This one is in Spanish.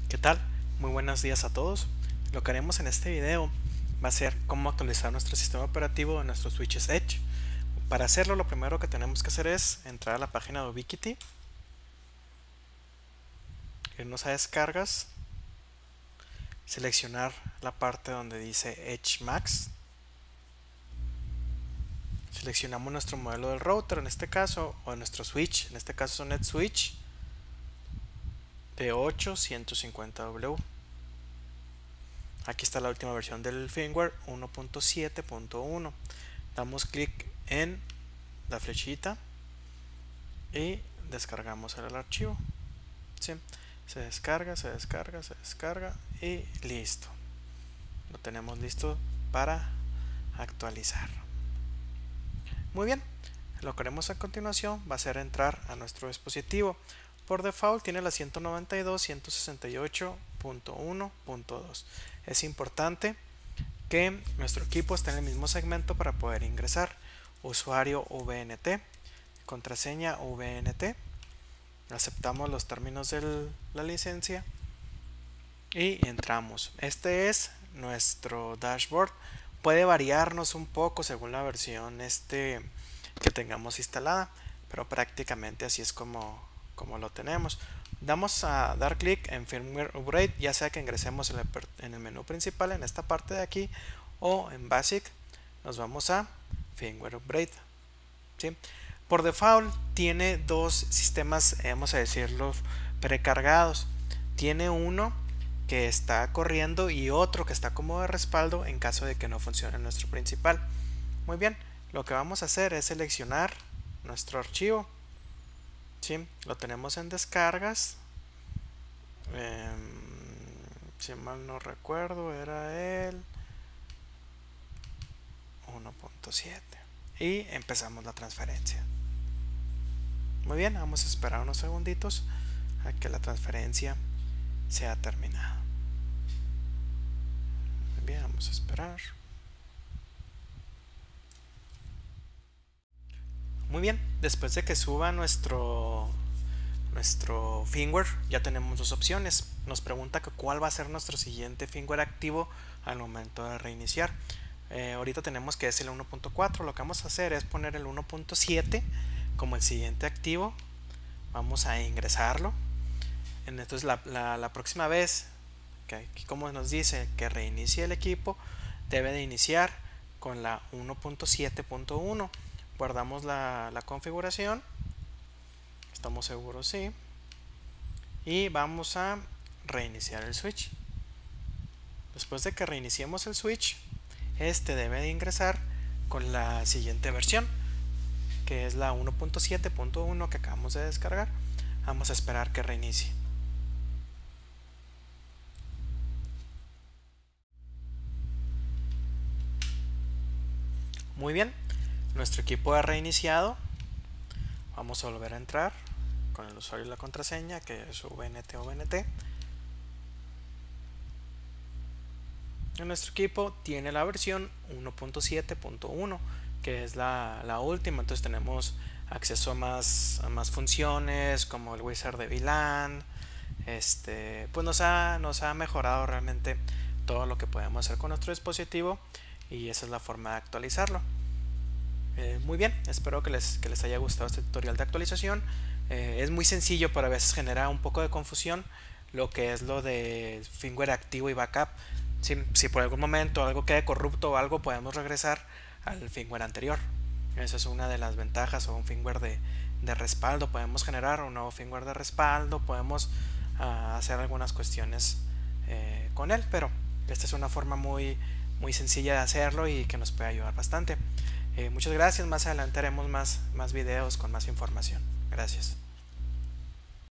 ¿Qué tal? Muy buenos días a todos. Lo que haremos en este video va a ser cómo actualizar nuestro sistema operativo de nuestros switches Edge. Para hacerlo, lo primero que tenemos que hacer es entrar a la página de Ubiquiti, irnos a descargas, seleccionar la parte donde dice Edge Max, seleccionamos nuestro modelo del router en este caso, o nuestro switch, en este caso es un NetSwitch de 8150W. Aquí está la última versión del firmware 1.7.1. Damos clic en la flechita y descargamos el archivo. ¿Sí? Se descarga y listo. Lo tenemos listo para actualizar. Muy bien, lo que haremos a continuación va a ser entrar a nuestro dispositivo. Por default tiene la 192.168.1.2. Es importante que nuestro equipo esté en el mismo segmento para poder ingresar. Usuario VNT, contraseña VNT, aceptamos los términos de la licencia y entramos. Este es nuestro dashboard. Puede variarnos un poco según la versión que tengamos instalada, pero prácticamente así es como lo tenemos. Vamos a dar clic en Firmware Upgrade, ya sea que ingresemos en el menú principal en esta parte de aquí, o en Basic nos vamos a Firmware Upgrade. ¿Sí? Por default tiene dos sistemas, vamos a decirlo, precargados. Tiene uno que está corriendo y otro que está como de respaldo en caso de que no funcione nuestro principal. Muy bien, lo que vamos a hacer es seleccionar nuestro archivo. ¿Sí? Lo tenemos en descargas. Si mal no recuerdo, era el 1.7 y empezamos la transferencia. Muy bien, vamos a esperar unos segunditos a que la transferencia sea terminada. Muy bien, vamos a esperar. Muy bien, después de que suba nuestro firmware, ya tenemos dos opciones. Nos pregunta que cuál va a ser nuestro siguiente firmware activo al momento de reiniciar. Ahorita tenemos que es el 1.4. Lo que vamos a hacer es poner el 1.7 como el siguiente activo. Vamos a ingresarlo. Entonces la próxima vez que aquí como nos dice que reinicie el equipo, debe de iniciar con la 1.7.1. Guardamos la configuración, estamos seguros, sí, y vamos a reiniciar el switch. Después de que reiniciemos el switch, este debe de ingresar con la siguiente versión, que es la 1.7.1 que acabamos de descargar. Vamos a esperar que reinicie. Muy bien, nuestro equipo ha reiniciado. Vamos a volver a entrar con el usuario y la contraseña, que es VNT. Nuestro equipo tiene la versión 1.7.1, que es la última. Entonces tenemos acceso a más funciones, como el wizard de VLAN. Pues nos ha mejorado realmente todo lo que podemos hacer con nuestro dispositivo, y esa es la forma de actualizarlo. Muy bien, espero que les haya gustado este tutorial de actualización. Es muy sencillo, pero a veces genera un poco de confusión lo que es lo de firmware activo y backup. Si por algún momento algo quede corrupto o algo, podemos regresar al firmware anterior. Esa es una de las ventajas, o un firmware de respaldo. Podemos generar un nuevo firmware de respaldo, podemos hacer algunas cuestiones con él, pero esta es una forma muy sencilla de hacerlo y que nos puede ayudar bastante. Muchas gracias, más adelante haremos más videos con más información. Gracias.